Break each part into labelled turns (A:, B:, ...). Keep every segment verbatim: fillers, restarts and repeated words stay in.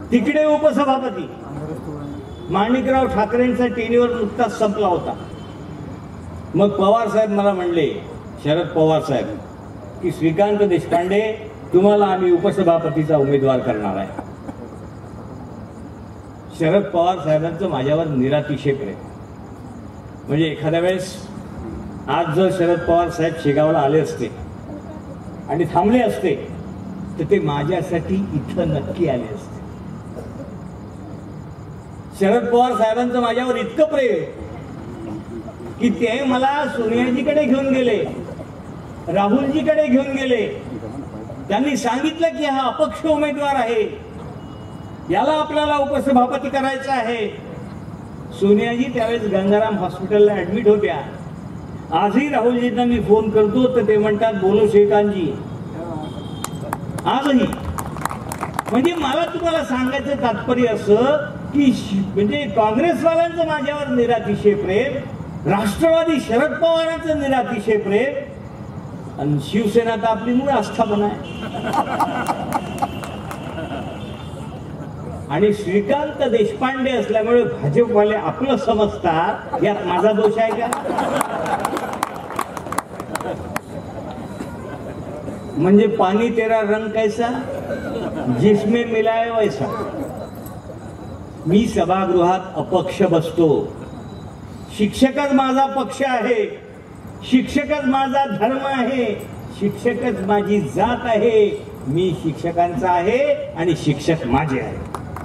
A: तिकडे उपसभापती माणिकराव ठाकरेंचा टेन्युअर नुकताच संपला होता. मग पवार साहेब मला म्हणले, शरद पवार साहेब, की श्रीकांत देशपांडे तुम्हाला आम्ही उपसभापतीचा उमेदवार करणार आहे. शरद पवार साहेबांचं माझ्यावर निरातिशय प्रेम. म्हणजे एखाद्या वेळेस आज जर शरद पवार साहेब शेगावला आले असते आणि थांबले असते तर ते माझ्यासाठी इथं नक्की आले असते. शरद पवार साहेबांचं माझ्यावर इतकं प्रेम की ते मला सोनियाजीकडे घेऊन गेले, राहुलजीकडे घेऊन गेले. त्यांनी सांगितलं की हा अपक्ष उमेदवार आहे, याला आपल्याला उपसभापती करायचं आहे. सोनियाजी त्यावेळेस गंगाराम हॉस्पिटलला ऍडमिट होत्या. आजही राहुलजींना मी फोन करतो तर ते म्हणतात बोलो श्रीकांतजी, आजही. म्हणजे मला तुम्हाला सांगायचं तात्पर्य असं की म्हणजे काँग्रेसवाल्यांचं माझ्यावर निरातिशय प्रेम, राष्ट्रवादी शरद पवारांचं निरातिशय प्रेम, आणि शिवसेना तर आपली मूळ आस्थापना आहे. आणि श्रीकांत देशपांडे असल्यामुळे भाजपवाले आपलं समजतात, यात माझा दोष आहे का? म्हणजे पाणी तेरा रंग कैसा जिसमें मिलाय वैसा. मी सभागृहात अपक्ष बसतो. शिक्षकच माझा पक्ष आहे, शिक्षकच माझा धर्म आहे, शिक्षकच माझी जात आहे. मी शिक्षकांचा आहे आणि शिक्षक माझे आहे.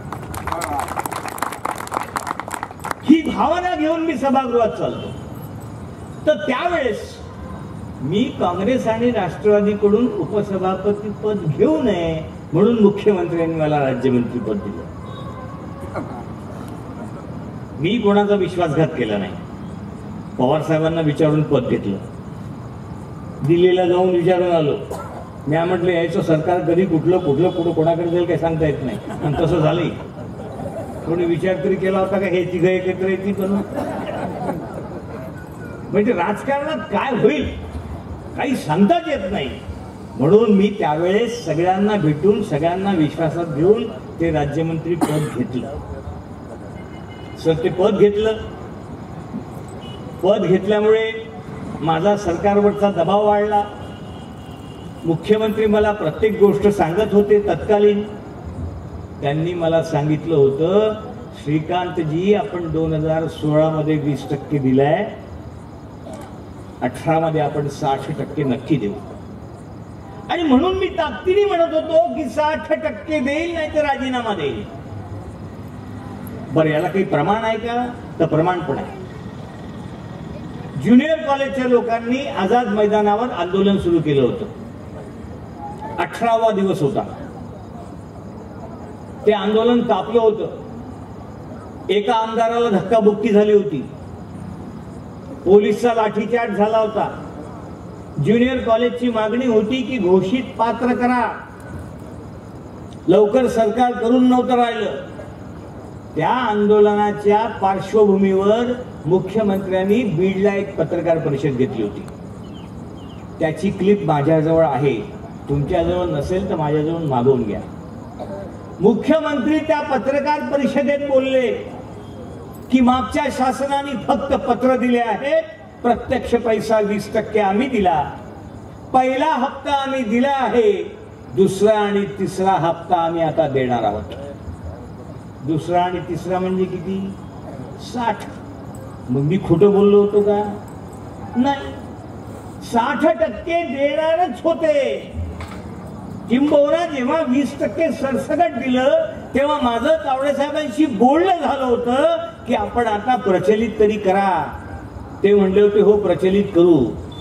A: ही भावना घेऊन मी सभागृहात चालतो. तर त्यावेळेस मी काँग्रेस आणि राष्ट्रवादीकडून उपसभापती पद घेऊ नये म्हणून मुख्यमंत्र्यांनी मला राज्यमंत्री पद दिलं. मी कोणाचा विश्वासघात केला नाही. पवार साहेबांना विचारून पद घेतलं. दिल्लीला जाऊन विचारून आलो. मी म्हटलं यायचं सरकार कधी कुठलं कुठलं कुठं कोणाकडे जाईल काही सांगता येत नाही. आणि तसं झालंय. कोणी विचार तरी केला होता का हे तिघं एकत्र येतील पण? म्हणजे राजकारणात काय होईल काही सांगताच येत नाही. म्हणून मी त्यावेळेस सगळ्यांना भेटून सगळ्यांना विश्वासात घेऊन ते राज्यमंत्री पद घेतलं. सर ते पद घेतलं. पद घेतल्यामुळे माझा सरकारवरचा दबाव वाढला. मुख्यमंत्री मला प्रत्येक गोष्ट सांगत होते तत्कालीन. त्यांनी मला सांगितलं होतं श्रीकांतजी आपण दोन हजार सोळा मध्ये वीस टक्के दिलाय, अठरा मध्ये आपण साठ टक्के नक्की देऊ. आणि म्हणून मी ताकदीने म्हणत होतो की साठ टक्के देईल नाही तर राजीनामा देईल. बरं याला काही प्रमाण आहे का? तर प्रमाण पण आहे. ज्युनियर कॉलेजच्या लोकांनी आझाद मैदानावर आंदोलन सुरू केलं होतं. अठरावा दिवस होता. ते आंदोलन तापलं होतं. एका आमदाराला धक्काबुक्की झाली होती. पोलिसचा लाठीचार्ज झाला होता. ज्युनियर कॉलेजची मागणी होती की घोषित पात्र करा. लवकर सरकार करून नव्हतं राहिलं. त्या आंदोलनाच्या पार्श्वभूमीवर मुख्यमंत्र्यांनी बीडला एक पत्रकार परिषद घेतली होती. त्याची क्लिप माझ्याजवळ आहे. तुमच्याजवळ नसेल तर माझ्याजवळ मागवून घ्या. मुख्यमंत्री त्या पत्रकार परिषदेत बोलले की मागच्या शासनाने फक्त पत्र दिले आहेत, प्रत्यक्ष पैसा वीस टक्के आम्ही दिला. पहिला हप्ता आम्ही दिला आहे, दुसरा आणि तिसरा हप्ता आम्ही आता देणार आहोत. दुसरा आणि तिसरा म्हणजे किती? साठ. मग मी खोटं बोललो होतो का? नाही. साठ टक्के देणारच होते. किंबहुना जेव्हा वीस टक्के सरसकट दिलं तेव्हा माझं तावडे साहेबांशी बोलणं झालं होतं की आपण आता प्रचलित तरी करा. ते म्हणले होते हो प्रचलित करू.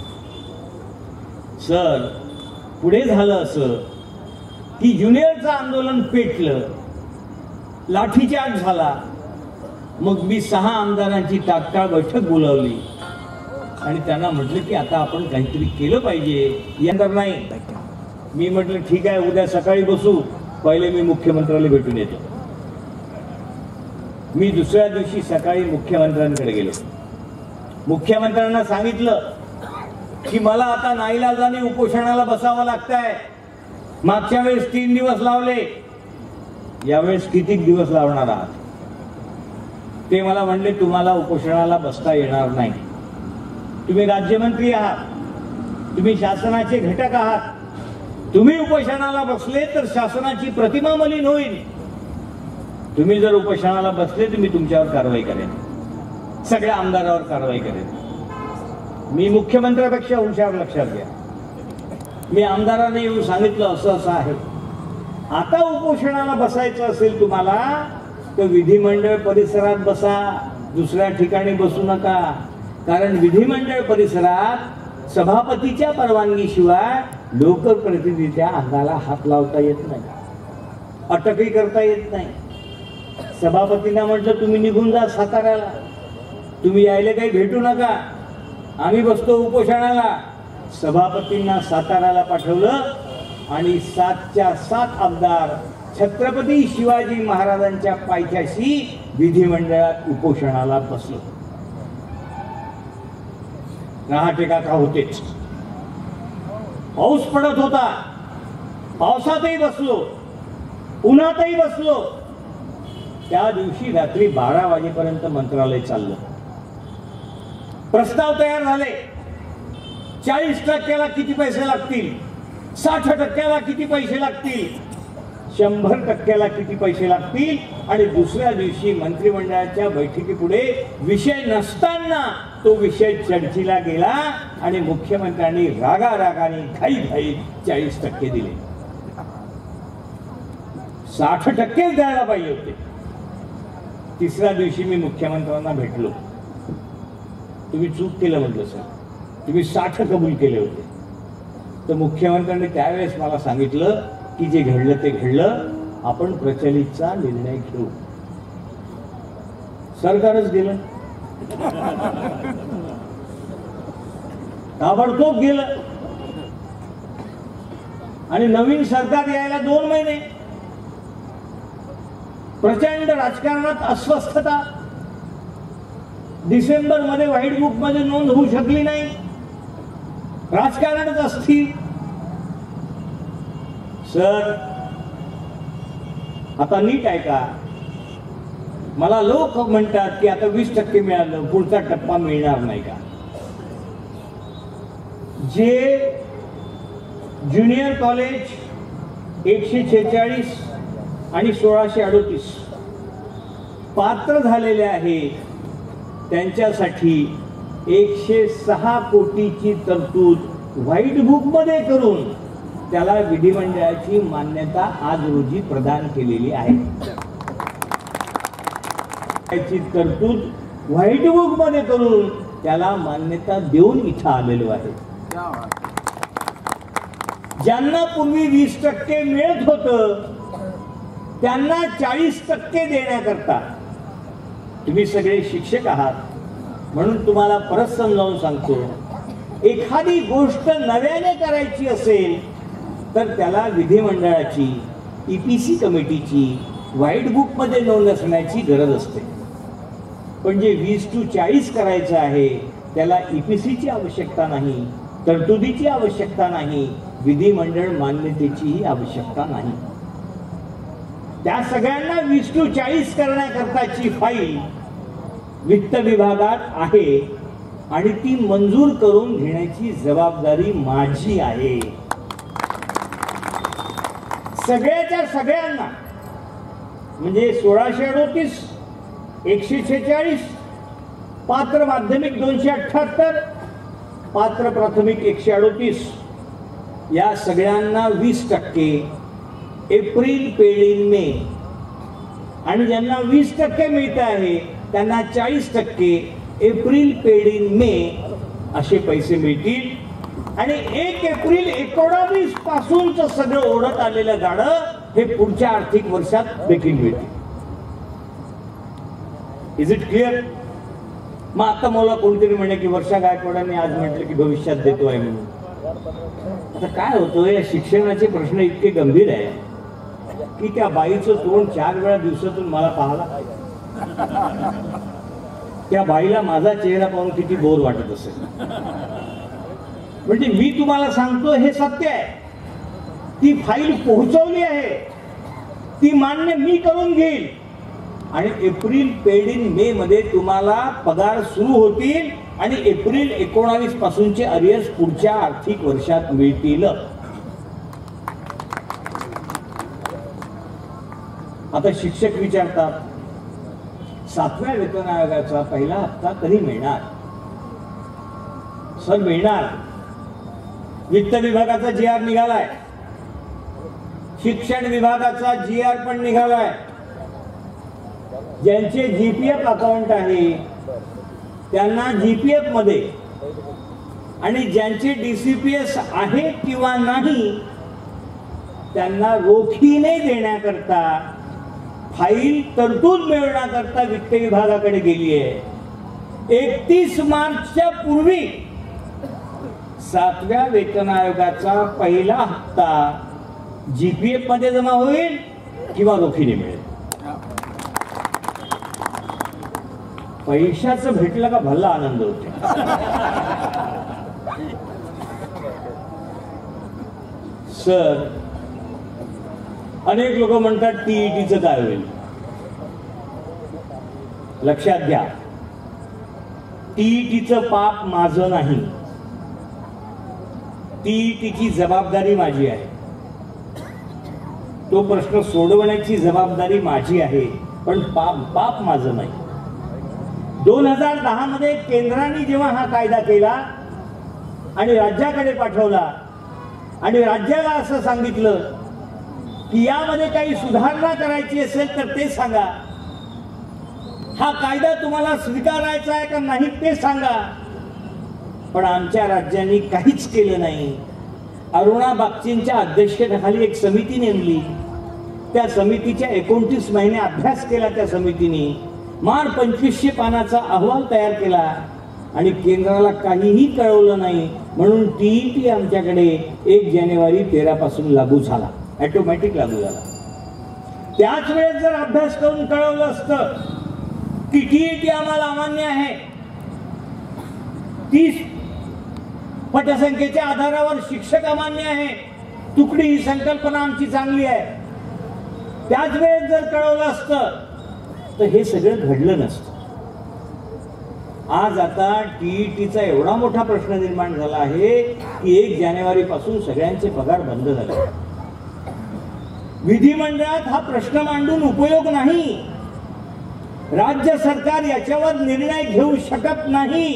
A: सर पुढे झालं असं की ज्युनियरचं आंदोलन पेटलं, लाठीचार्ज झाला. मग मी सहा आमदारांची तात्काळ बैठक बोलावली आणि त्यांना म्हटलं की आता आपण काहीतरी केलं पाहिजे. यंदा नाही. मी म्हटलं ठीक आहे उद्या सकाळी बसू, पहिले मी मुख्यमंत्र्याला भेटून येतो. मी दुसऱ्या दिवशी सकाळी मुख्यमंत्र्यांकडे गेलो. मुख्यमंत्र्यांना सांगितलं की मला आता नाईलाजाने उपोषणाला बसावं लागतंय. मागच्या वेळेस तीन दिवस लावले, यावेळेस किती दिवस लावणार आहात? ते मला म्हणले तुम्हाला उपोषणाला बसता येणार नाही. तुम्ही राज्यमंत्री आहात, तुम्ही शासनाचे घटक आहात. तुम्ही उपोषणाला बसले तर शासनाची प्रतिमा मलिन होईल. तुम्ही जर उपोषणाला बसले तर मी तुमच्यावर कारवाई करेन, सगळ्या आमदारावर कारवाई करेन. मी मुख्यमंत्र्यापेक्षा हुशार, लक्षात घ्या. मी आमदारांना येऊन सांगितलं असं असं आहे. आता उपोषणाला बसायचं असेल तुम्हाला तर विधिमंडळ परिसरात बसा, दुसऱ्या ठिकाणी बसू नका. कारण विधिमंडळ परिसरात सभापतीच्या परवानगीशिवाय लोकप्रतिनिधीच्या अंगाला हात लावता येत नाही, अटकही करता येत नाही. सभापतींना म्हटलं तुम्ही निघून जा साताऱ्याला, तुम्ही यायला काही भेटू नका, आम्ही बसतो उपोषणाला. सभापतींना साताऱ्याला पाठवलं आणि सातच्या सात आमदार छत्रपती शिवाजी महाराजांच्या पायथ्याशी विधिमंडळात उपोषणाला बसलो. रहाटे काका होतेच. पाऊस पडत होता, पावसातही बसलो, उन्हातही बसलो. त्या दिवशी रात्री बारा वाजेपर्यंत मंत्रालय चाललं. प्रस्ताव तयार झाले. चाळीस टक्क्याला किती पैसे लागतील, साठ टक्क्याला किती पैसे लागतील, शंभर टक्क्याला किती पैसे लागतील. आणि दुसऱ्या दिवशी मंत्रिमंडळाच्या बैठकीपुढे विषय नसताना तो विषय चर्चेला गेला आणि मुख्यमंत्र्यांनी रागा रागाने घाई घाई चाळीस टक्के दिले. साठ टक्के द्यायला पाहिजे होते. तिसऱ्या दिवशी मी मुख्यमंत्र्यांना भेटलो. तुम्ही चूक केलं म्हटलं सर, तुम्ही साठ कबूल केले होते. तर मुख्यमंत्र्यांनी त्यावेळेस मला सांगितलं की जे घडलं ते घडलं, आपण प्रचलितचा निर्णय घेऊ. सरकारच गेलं, ताबडतोब गेलं. आणि नवीन सरकार यायला दोन महिने. प्रचंड राजकारणात अस्वस्थता. डिसेंबर मध्ये व्हाईट बुक मध्ये नोंद होऊ शकली नाही. राजकारणच अस्थिर. सर आता नीट ऐका. मला लोक म्हणतात की आता वीस टक्के मिळालं, पुढचा टप्पा मिळणार नाही का? जे ज्युनियर कॉलेज एकशे छेचाळीस आणि सोळाशे अडोतीस पात्र झालेले आहेत त्यांच्यासाठी एकशे सहा कोटीची तरतूद व्हाईट बुक मध्ये करून त्याला विधिमंडळाची मान्यता आज रोजी प्रदान केलेली आहे. त्याची तरतूद व्हाईट बुक मध्ये करून त्याला मान्यता देऊन इथं आलेलो आहे. ज्यांना पूर्वी वीस टक्के मिळत होतं त्यांना चाळीस टक्के देण्याकरता, तुम्ही सगळे शिक्षक आहात म्हणून तुम्हाला परत समजावून सांगतो, एखादी गोष्ट नव्याने करायची असेल तर त्याला विधिमंडळाची ईपीसी कमिटीची व्हाईट बुक मध्ये नोंद असण्याची गरज असते. पण जे वीस टू चाळीस करायचं आहे त्याला ईपीसीची आवश्यकता नाही, तरतुदीची आवश्यकता नाही, विधिमंडळ मान्यतेचीही आवश्यकता नाही. त्या सगळ्यांना वीस टू चाळीस करण्याकरताची फाईल वित्त विभागात आहे आणि ती मंजूर करून घेण्याची जबाबदारी माझी आहे. सगळ्याच्या सगळ्यांना म्हणजे सोळाशे अडोतीस, एकशे छेचाळीस, पात्र माध्यमिक दोनशे अठ्ठ्याहत्तर, पात्र प्राथमिक एकशे अडोतीस, या सगळ्यांना वीस टक्के एप्रिल पेड मे, आणि ज्यांना वीस टक्के मिळत आहे त्यांना चाळीस टक्के एप्रिल पेड इन मे असे पैसे मिळतील. आणि एक एप्रिल एकोणावीस पासूनच सगळं ओढत आलेलं गाडं हे पुढच्या आर्थिक वर्षात देखील मिळतील. Is it clear? मग आता मला कोणतरी म्हणे की वर्षा गायकवाडांनी आज म्हटलं की भविष्यात देतो आहे म्हणून. आता काय होतं, या शिक्षणाचे प्रश्न इतके गंभीर आहे की त्या बाईचं तोंड चार वेळा दिवसातून मला पाहायला पाहिजे. त्या बाईला माझा चेहरा पाहून किती बोर वाटत असेल. म्हणजे मी तुम्हाला सांगतो हे सत्य आहे. ती फाईल पोहोचवली आहे, ती मान्य मी करून घेईल आणि एप्रिल पेड इन मे मध्ये तुम्हाला पगार सुरू होतील आणि एप्रिल एकोणावीस पासूनचे अरियर्स पुढच्या आर्थिक वर्षात मिळतील. आता शिक्षक विचारतात, सातव्या वेतन आयोगाचा पहिला हप्ता कधी मिळणार? सर मिळणार. वित्त विभागाचा जी आर निघालाय, शिक्षण विभागाचा जी आर पण निघालाय. ज्यांचे जीपीएफ अकाउंट आहे त्यांना जीपीएफ मध्ये आणि ज्यांचे डीसीपीएस आहे किंवा नाही त्यांना रोखीने देण्याकरता फाईल तरतूद मिळवण्याकरता वित्त विभागाकडे गेली आहे. एकतीस मार्चच्या पूर्वी सातव्या वेतन आयोगाचा पहिला हप्ता जीपीएफ मध्ये जमा होईल किंवा रोखीने मिळेल. पैशाचं भेटलं का भला आनंद होते. सर अनेक लोक म्हणतात टीईटीचं काय होईल? लक्षात घ्या, टीईटीचं पाप माझं नाही, टीईटीची जबाबदारी माझी आहे. तो प्रश्न सोडवण्याची जबाबदारी माझी आहे, पण पाप पाप माझं नाही. दोन हजार दहा मध्ये केंद्राने जेव्हा हा कायदा केला आणि राज्याकडे पाठवला आणि राज्याला असं सांगितलं की यामध्ये काही सुधारणा करायची असेल तर ते सांगा, हा कायदा तुम्हाला स्वीकारायचा आहे का नाही ते सांगा. पण आमच्या राज्यांनी काहीच केलं नाही. अरुणा बागचींच्या अध्यक्षतेखाली एक समिती नेमली. त्या समितीच्या एकोणतीस महिने अभ्यास केला. त्या समितीने मार पंचवीसशे पानाचा अहवाल तयार केला आणि केंद्राला काहीही कळवलं नाही. म्हणून टीईटी आमच्याकडे एक जानेवारी तेरा पासून लागू झाला, ऑटोमॅटिक लागू झाला. त्याच वेळेस जर अभ्यास करून कळवलं असतं की टीईटी आम्हाला अमान्य आहे, तीस पटसंख्येच्या आधारावर शिक्षक अमान्य आहे, तुकडी ही संकल्पना आमची चांगली आहे, त्याच वेळेस जर कळवलं असतं तर हे सगळं घडलं नसतं. आज आता टीईटीचा एवढा मोठा प्रश्न निर्माण झाला आहे की एक जानेवारी पासून सगळ्यांचे पगार बंद झाले. विधिमंडळात हा प्रश्न मांडून उपयोग नाही. राज्य सरकार याच्यावर निर्णय घेऊ शकत नाही.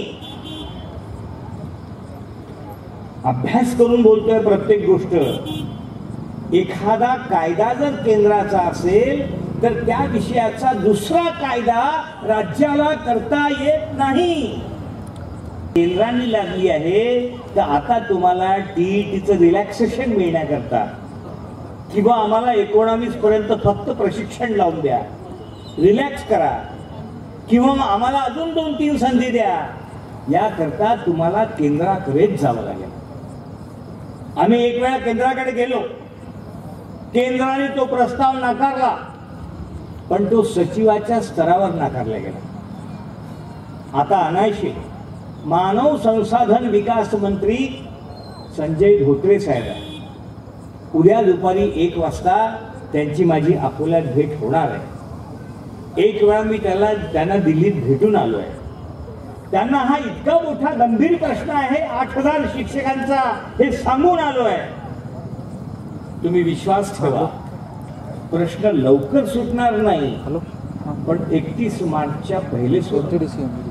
A: अभ्यास करून बोलतोय प्रत्येक गोष्ट. एखादा कायदा जर केंद्राचा असेल तर त्या विषयाचा दुसरा कायदा राज्याला करता येत नाही. केंद्राने लागली आहे तर आता तुम्हाला टीईटीचं रिलॅक्सेशन मिळण्याकरता किंवा आम्हाला एकोणावीस पर्यंत फक्त प्रशिक्षण लावून द्या, रिलॅक्स करा, किंवा आम्हाला अजून दोन तीन संधी द्या, याकरता तुम्हाला केंद्राकडेच जावं लागेल. आम्ही एक वेळा केंद्राकडे गेलो, केंद्राने तो प्रस्ताव नाकारला, पण तो सचिवाच्या स्तरावर नाकारला गेला. आता अनायशे मानव संसाधन विकास मंत्री संजय धोत्रे साहेब उद्या दुपारी एक वाजता त्यांची माझी अकोल्यात भेट होणार आहे. एक वेळा मी त्याला त्यांना दिल्लीत भेटून आलो आहे. त्यांना हा इतका मोठा गंभीर प्रश्न आहे आठ हजार शिक्षकांचा हे सांगून आलो आहे. तुम्ही विश्वास ठेवा, प्रश्न लवकर सुटणार नाही, पण एकतीस मार्चच्या पहिले सुटतील.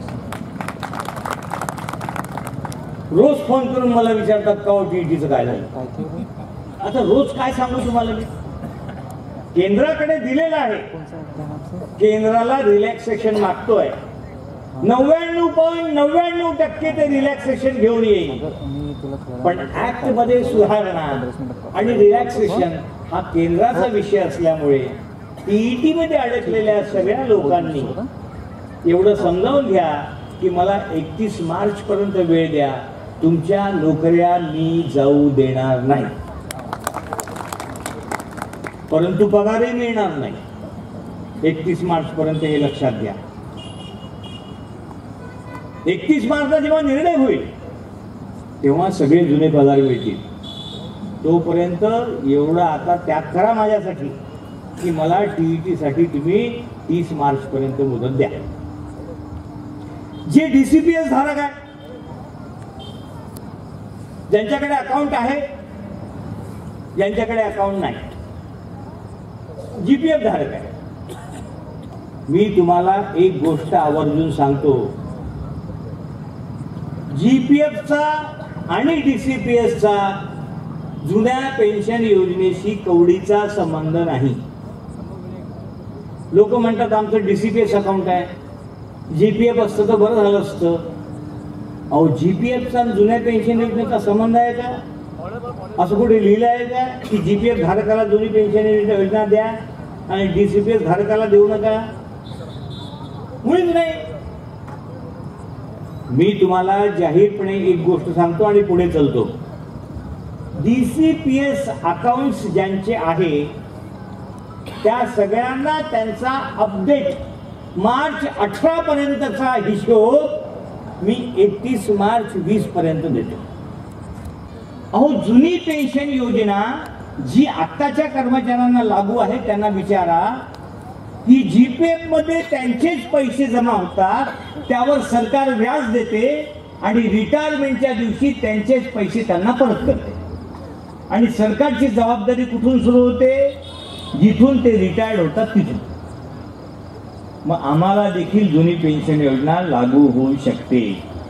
A: रोज फोन करून मला विचारतात का टीईटीचं काय झालं. आता रोज काय सांगू तुम्हाला मी. केंद्राकडे दिलेलं आहे, केंद्राला रिलॅक्सेशन मागतोय. नव्याण्णव पॉईंट नव्याण्णव टक्के ते रिलॅक्सेशन घेऊन येईल. पण ऍक्ट मध्ये सुधारणा आणि रिलॅक्सेशन हा केंद्राचा विषय असल्यामुळे टीईटी मध्ये अडकलेल्या सगळ्या लोकांनी एवढं समजावून घ्या की मला एकतीस मार्च पर्यंत वेळ द्या, तुमच्या नोकऱ्या मी जाऊ देणार नाही, परंतु पगारही मिळणार नाही. एकतीस मार्च पर्यंत हे लक्षात घ्या. एकतीस मार्चला जेव्हा निर्णय होईल तेव्हा सगळे जुने पगार मिळतील. तोपर्यंत एवढा आता त्याग करा माझ्यासाठी. की मला टीईटी साठी तुम्ही तीस मार्च पर्यंत मुदत द्या. जे डीसीपीएस धारक आहे, ज्यांच्याकडे अकाउंट आहे, ज्यांच्याकडे अकाउंट नाही, जीपीएफ धारक आहे, मी तुम्हाला एक गोष्ट आवर्जून सांगतो, जीपीएफचा आणि डीसीपीएसचा जुन्या पेन्शन योजनेशी कवडीचा संबंध नाही. लोक म्हणतात आमचं डीसीपीएस अकाउंट आहे, जीपीएफ असतं तर बरं झालं असतं. अहो, जीपीएफचा जुन्या पेन्शन योजनेचा संबंध आहे का? असं कुठे लिहिलं आहे का की जीपीएफ धारकाला जुनी पेन्शन योजना द्या आणि डीसीपीएस धारकाला देऊ नका? मुळीच नाही. मी तुम्हाला जाहीरपणे एक गोष्ट सांगतो आणि पुढे चलतो. डीसीपीएस अकाउंट्स ज्यांचे आहे त्या सगळ्यांना त्यांचा अपडेट मार्च अठरा पर्यंतचा हिशोब मी एकतीस मार्च वीस पर्यंत देतो. अहो, जुनी पेन्शन योजना जी आत्ताच्या कर्मचाऱ्यांना लागू आहे त्यांना विचारा की जीपीएफ मध्ये त्यांचेच पैसे जमा होतात, त्यावर सरकार व्याज देते आणि रिटायरमेंटच्या दिवशी त्यांचेच पैसे त्यांना परत करते. आणि सरकारची जबाबदारी कुठून सुरू होते? जिथून ते रिटायर्ड होतात तिथून. मग आम्हाला देखील जुनी पेन्शन योजना लागू होऊ शकते.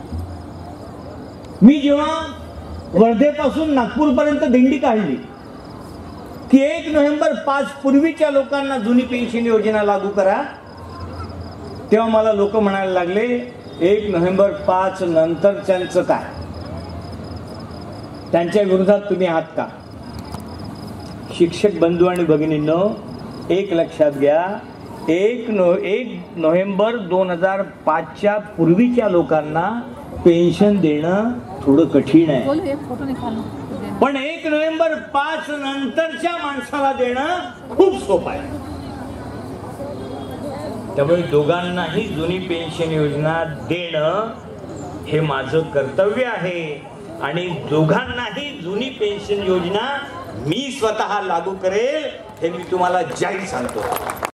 A: मी जेव्हा वर्धेपासून नागपूरपर्यंत दिंडी काढली की एक नोव्हेंबर पाच पूर्वीच्या लोकांना जुनी पेन्शन योजना लागू करा, तेव्हा मला लोक म्हणायला लागले एक नोव्हेंबर पाच नंतरच्यांचं काय, त्यांच्या विरोधात तुम्ही आहात का? शिक्षक बंधू आणि भगिनींनो, एक लक्षात घ्या, एक नो एक नोव्हेंबर दोन हजार पाचच्या पूर्वीच्या लोकांना पेन्शन देणं थोडं कठीण आहे, पण एक नोव्हेंबर पाच नंतरच्या माणसाला देणं खूप सोपं आहे. त्यामुळे दोघांनाही जुनी पेन्शन योजना देणं हे माझं कर्तव्य आहे आणि दोघांनाही जुनी पेन्शन योजना मी स्वतः लागू करेल हे मी तुम्हाला जाहीर सांगतो.